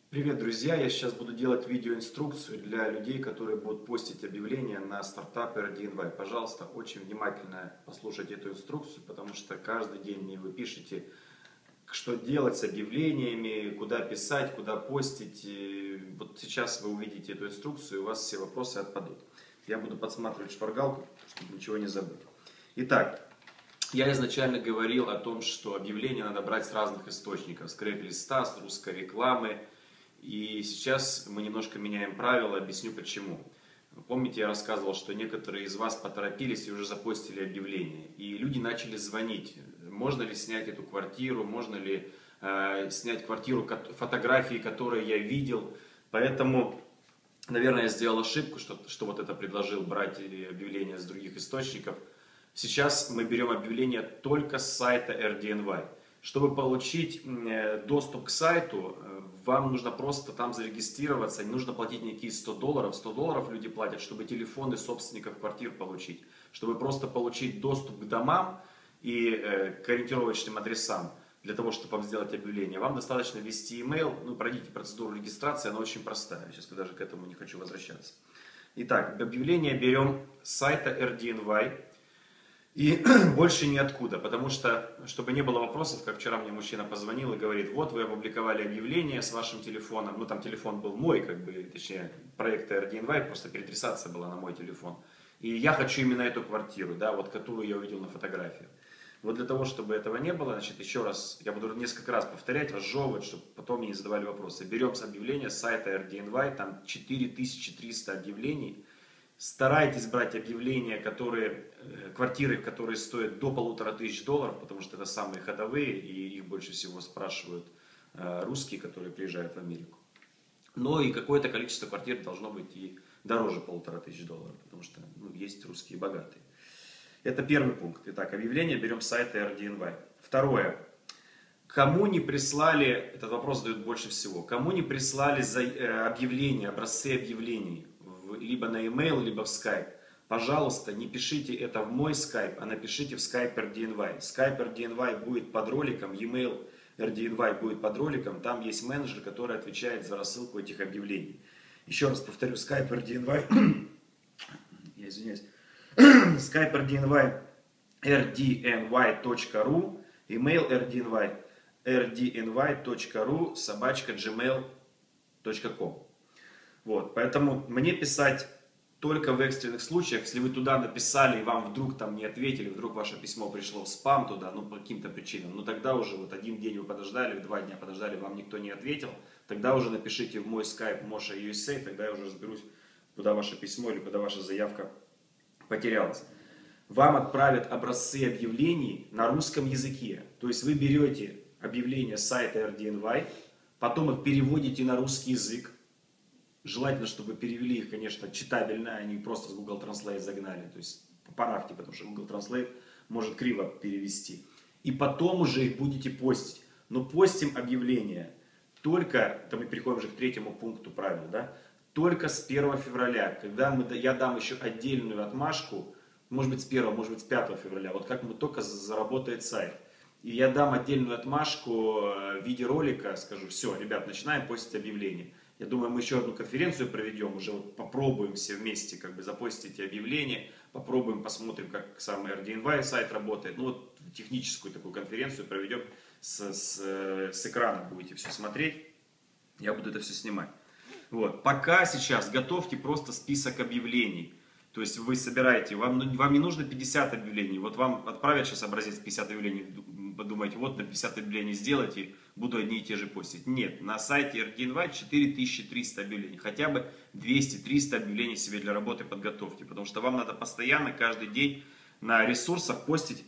Привет, друзья! Я сейчас буду делать видеоинструкцию для людей, которые будут постить объявления на стартапе RDNY. Пожалуйста, очень внимательно послушайте эту инструкцию, потому что каждый день мне вы пишете, что делать с объявлениями, куда писать, куда постить. И вот сейчас вы увидите эту инструкцию, и у вас все вопросы отпадут. Я буду подсматривать шпаргалку, чтобы ничего не забыть. Итак, я изначально говорил о том, что объявления надо брать с разных источников, с крэк-листа, с русской рекламы. И сейчас мы немножко меняем правила, объясню почему. Помните, я рассказывал, что некоторые из вас поторопились и уже запостили объявление. И люди начали звонить. Можно ли снять эту квартиру, можно ли снять квартиру, фотографии, которые я видел. Поэтому, наверное, я сделал ошибку, что вот это предложил брать объявления с других источников. Сейчас мы берем объявления только с сайта RDNY. Чтобы получить доступ к сайту, вам нужно просто там зарегистрироваться, не нужно платить никакие $100. $100 люди платят, чтобы телефоны собственников квартир получить. Чтобы просто получить доступ к домам и к ориентировочным адресам, для того, чтобы вам сделать объявление, вам достаточно ввести email, пройдите процедуру регистрации, она очень простая. Сейчас я даже к этому не хочу возвращаться. Итак, объявление берем с сайта RDNY. И больше ниоткуда, потому что, чтобы не было вопросов, как вчера мне мужчина позвонил и говорит, вот вы опубликовали объявление с вашим телефоном, там телефон был мой, точнее, проекта RDNY, просто переадресация была на мой телефон. И я хочу именно эту квартиру, да, вот которую я увидел на фотографии. Вот для того, чтобы этого не было, значит, еще раз, я буду несколько раз повторять, разжевывать, чтобы потом мне не задавали вопросы. Берем с объявления с сайта RDNY, там 4300 объявлений. Старайтесь брать объявления, квартиры, которые стоят до $1500, потому что это самые ходовые, и их больше всего спрашивают русские, которые приезжают в Америку. Но и какое-то количество квартир должно быть и дороже $1500, потому что есть русские богатые. Это первый пункт. Итак, объявление берем с сайта RDNY. Второе. Кому не прислали, этот вопрос задают больше всего, кому не прислали объявления, образцы объявлений, либо на e-mail, либо в Skype, пожалуйста, не пишите это в мой Skype, а напишите в Skype RDNY. Skype RDNY будет под роликом, e-mail RDNY будет под роликом, там есть менеджер, который отвечает за рассылку этих объявлений. Еще раз повторю, Skype RDNY, я извиняюсь, Skype RDNY rdny.ru, email rdny.ru@gmail.com. Вот, поэтому мне писать только в экстренных случаях, если вы туда написали и вам вдруг там не ответили, вдруг ваше письмо пришло в спам туда, по каким-то причинам, тогда уже вот один день вы подождали, 2 дня подождали, вам никто не ответил, тогда уже напишите в мой скайп Моша USA, тогда я уже разберусь, куда ваше письмо или куда ваша заявка потерялась. Вам отправят образцы объявлений на русском языке, то есть вы берете объявления с сайта RDNY, потом их переводите на русский язык. Желательно, чтобы перевели их, конечно, читабельно, а не просто с Google Translate загнали. То есть поправьте, потому что Google Translate может криво перевести. И потом уже их будете постить. Но постим объявления только, это мы переходим уже к третьему пункту правил, да, только с 1 февраля, когда я дам еще отдельную отмашку, может быть с 1, может быть с 5 февраля, вот как только заработает сайт. И я дам отдельную отмашку в виде ролика, скажу, все, ребят, начинаем постить объявления. Я думаю, мы еще одну конференцию проведем, уже попробуем все вместе запостить эти объявления, попробуем, посмотрим, как самый RDNY сайт работает. Техническую такую конференцию проведем, с экрана будете все смотреть, я буду это все снимать. Вот. Пока сейчас готовьте просто список объявлений. То есть вы собираете, вам не нужно 50 объявлений, вот вам отправят сейчас образец 50 объявлений, подумайте, вот на 50 объявлений сделайте, буду одни и те же постить. Нет, на сайте RDNY 4300 объявлений, хотя бы 200-300 объявлений себе для работы подготовьте, потому что вам надо постоянно, каждый день на ресурсах постить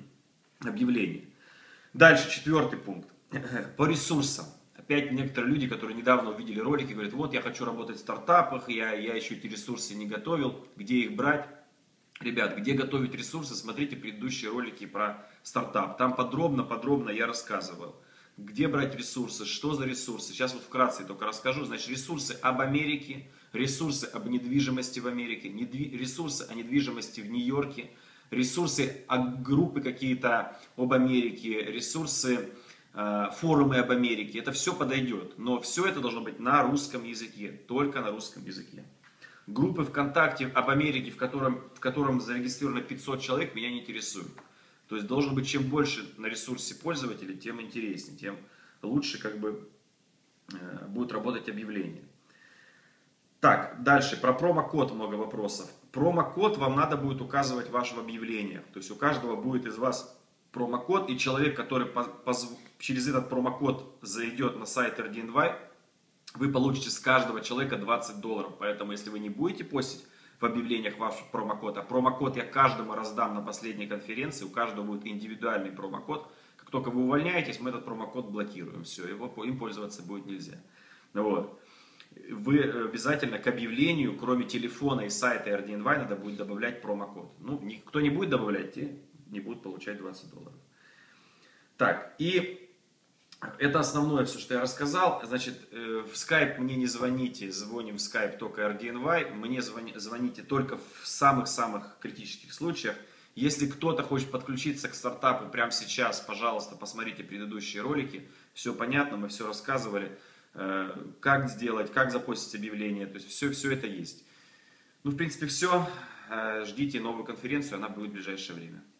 объявления. Дальше, 4 пункт, по ресурсам. Опять некоторые люди, которые недавно увидели ролики, говорят, вот я хочу работать в стартапах, я еще эти ресурсы не готовил, где их брать? Ребят, где готовить ресурсы, смотрите предыдущие ролики про стартап. Там подробно я рассказывал, где брать ресурсы, что за ресурсы. Сейчас вот вкратце только расскажу. Значит, ресурсы об Америке, ресурсы об недвижимости в Америке, ресурсы о недвижимости в Нью-Йорке, ресурсы о группы какие-то об Америке, ресурсы форумы об Америке, это все подойдет. Но все это должно быть на русском языке, только на русском языке. Группы ВКонтакте об Америке, в котором зарегистрировано 500 человек, меня не интересуют. То есть должен быть чем больше на ресурсе пользователей, тем интереснее, тем лучше как бы будет работать объявление. Так, дальше, про промокод много вопросов. Промокод вам надо будет указывать в вашем объявлении. То есть у каждого будет из вас промокод, и человек, который через этот промокод зайдет на сайт RDNY, вы получите с каждого человека $20. Поэтому, если вы не будете постить в объявлениях ваш промокод, а промокод я каждому раздам на последней конференции, у каждого будет индивидуальный промокод. Как только вы увольняетесь, мы этот промокод блокируем. Все, им пользоваться будет нельзя. Вот. Вы обязательно к объявлению, кроме телефона и сайта RDNY, надо будет добавлять промокод. Ну, кто не будет добавлять, те не будут получать $20. Так, и это основное все, что я рассказал. Значит, в Skype мне не звоните, звоним в Skype только RDNY. Мне звоните только в самых-самых критических случаях. Если кто-то хочет подключиться к стартапу прямо сейчас, пожалуйста, посмотрите предыдущие ролики. Все понятно, мы все рассказывали. Как сделать, как запостить объявление. То есть все это есть. Ну, в принципе, все. Ждите новую конференцию, она будет в ближайшее время.